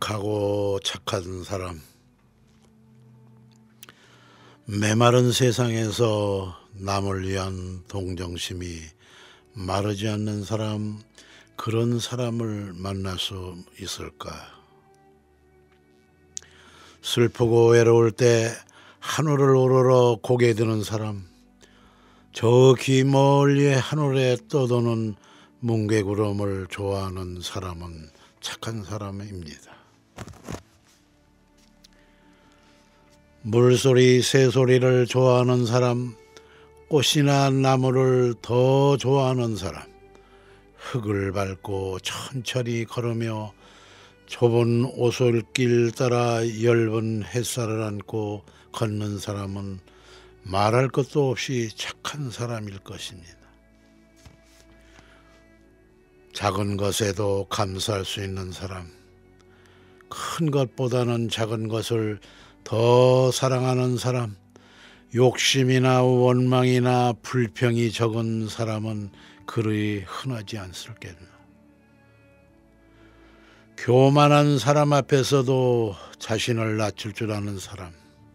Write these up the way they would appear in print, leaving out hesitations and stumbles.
착하고 착한 사람. 메마른 세상에서 남을 위한 동정심이 마르지 않는 사람, 그런 사람을 만날 수 있을까? 슬프고 외로울 때 하늘을 우러러 고개 드는 사람, 저 멀리의 하늘에 떠도는 뭉게구름을 좋아하는 사람은 착한 사람입니다. 물소리, 새소리를 좋아하는 사람, 꽃이나 나무를 더 좋아하는 사람, 흙을 밟고 천천히 걸으며 좁은 오솔길 따라 엷은 햇살을 안고 걷는 사람은 말할 것도 없이 착한 사람일 것입니다. 작은 것에도 감사할 수 있는 사람, 큰 것보다는 작은 것을 더 사랑하는 사람, 욕심이나 원망이나 불평이 적은 사람은 그리 흔하지 않을겠나. 교만한 사람 앞에서도 자신을 낮출 줄 아는 사람,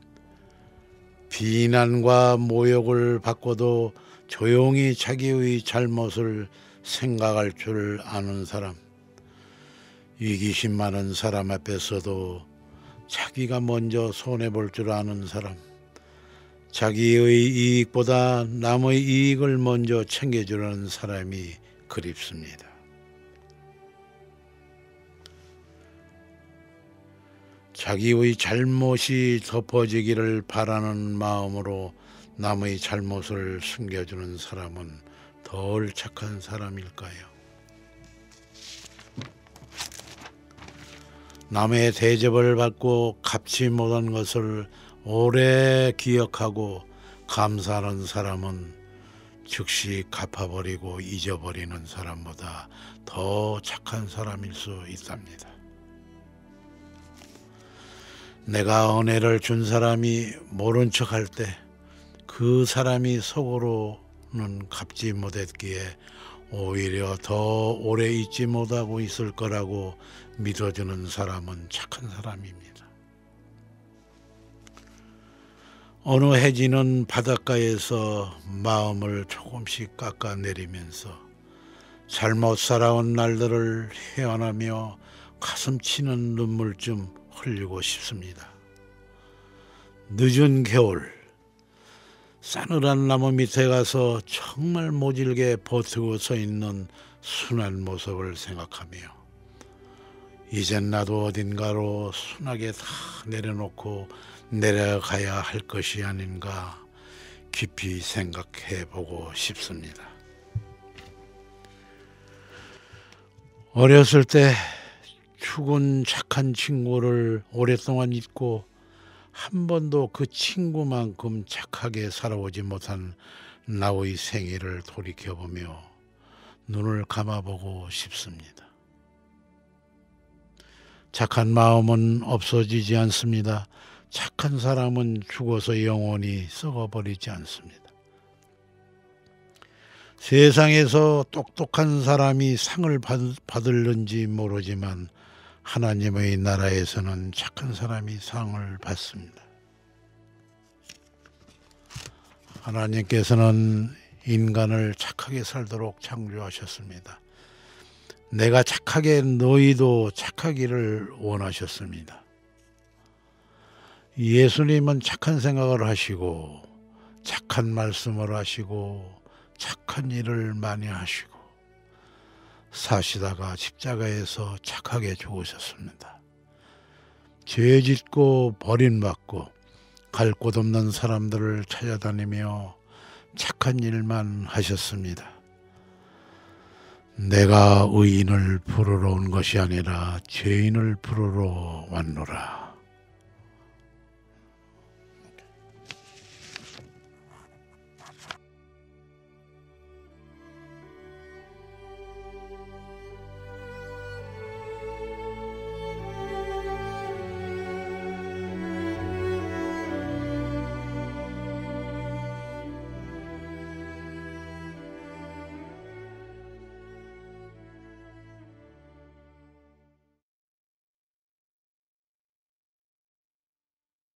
비난과 모욕을 받고도 조용히 자기의 잘못을 생각할 줄 아는 사람, 이기심 많은 사람 앞에서도 자기가 먼저 손해볼 줄 아는 사람, 자기의 이익보다 남의 이익을 먼저 챙겨주려는 사람이 그립습니다. 자기의 잘못이 덮어지기를 바라는 마음으로 남의 잘못을 숨겨주는 사람은 덜 착한 사람일까요? 남의 대접을 받고 갚지 못한 것을 오래 기억하고 감사하는 사람은 즉시 갚아버리고 잊어버리는 사람보다 더 착한 사람일 수 있답니다. 내가 은혜를 준 사람이 모른 척할 때 그 사람이 속으로는 갚지 못했기에 오히려 더 오래 잊지 못하고 있을 거라고 믿어주는 사람은 착한 사람입니다. 어느 해지는 바닷가에서 마음을 조금씩 깎아내리면서 잘못 살아온 날들을 회한하며 가슴 치는 눈물 좀 흘리고 싶습니다. 늦은 겨울 싸늘한 나무 밑에 가서 정말 모질게 버티고 서 있는 순한 모습을 생각하며 이젠 나도 어딘가로 순하게 다 내려놓고 내려가야 할 것이 아닌가 깊이 생각해 보고 싶습니다. 어렸을 때 죽은 착한 친구를 오랫동안 잊고 한 번도 그 친구만큼 착하게 살아오지 못한 나의 생애를 돌이켜보며 눈을 감아보고 싶습니다. 착한 마음은 없어지지 않습니다. 착한 사람은 죽어서 영원히 썩어버리지 않습니다. 세상에서 똑똑한 사람이 상을 받을는지 모르지만 하나님의 나라에서는 착한 사람이 상을 받습니다. 하나님께서는 인간을 착하게 살도록 창조하셨습니다. 내가 착하게 너희도 착하기를 원하셨습니다. 예수님은 착한 생각을 하시고 착한 말씀을 하시고 착한 일을 많이 하시고 사시다가 십자가에서 착하게 죽으셨습니다. 죄 짓고 버림받고 갈 곳 없는 사람들을 찾아다니며 착한 일만 하셨습니다. 내가 의인을 부르러 온 것이 아니라 죄인을 부르러 왔노라.